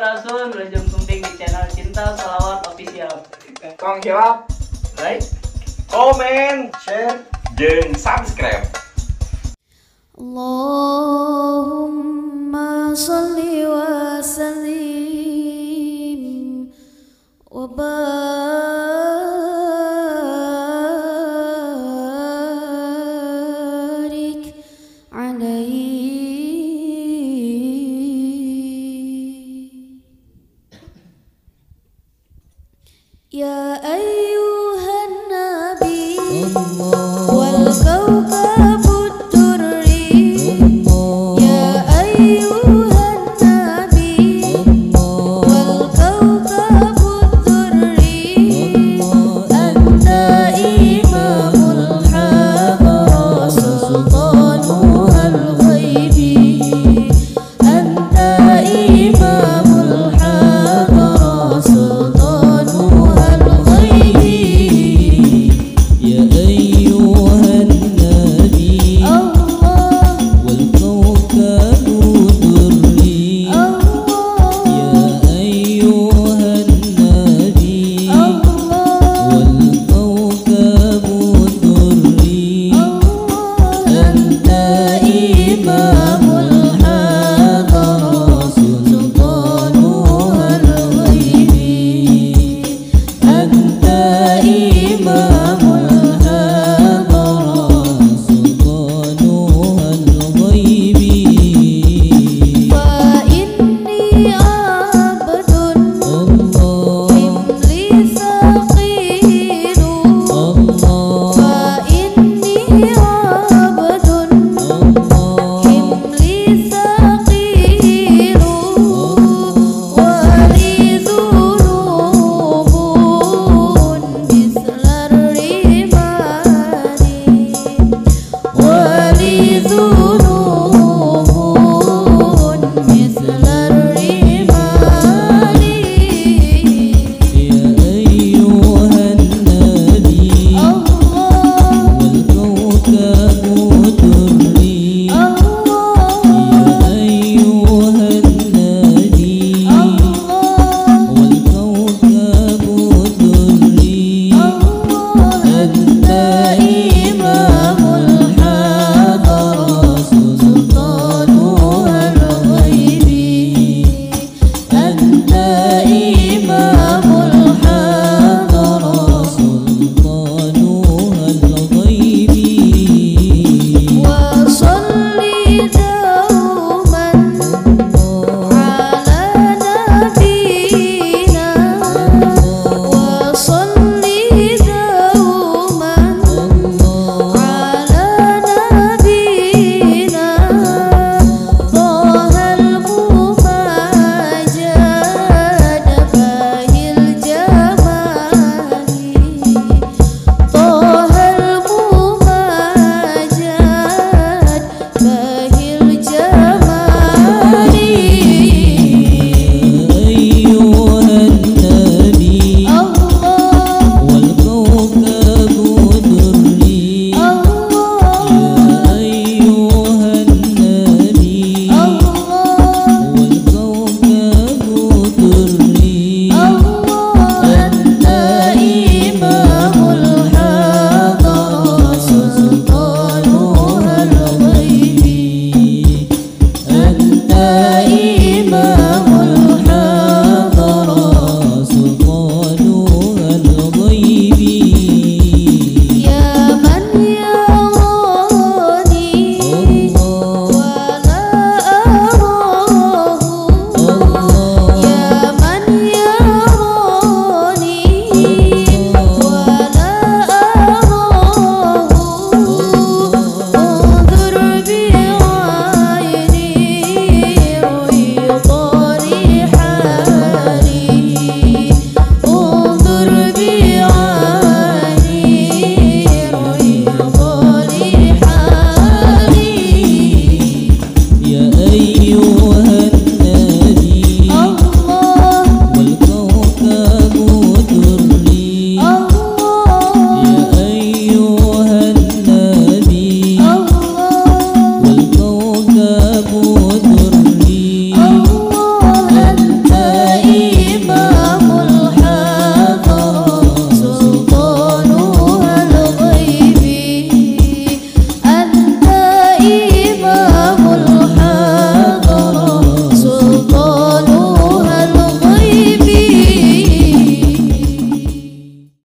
Sampurasun, Berujung Kumping di channel Cinta Salawat Official. Kong jawab, Like, komen, share, dan subscribe. Allahumma salli wa sallim wa barik alaihi. Ya ayyuhan nabi wal kawkabud durri. Ya ayyuhan nabi wal kawkabud durri. Anta imamul hadara sultanuhal ghaibi. Anta imamul hadara sultanuhal ghaibi. يا أيها النبي والكوكب دري. يا أيها النبي والكوكب دري. أنت إمام الحضرة سلطانها الغيبي. أنت إمام أنت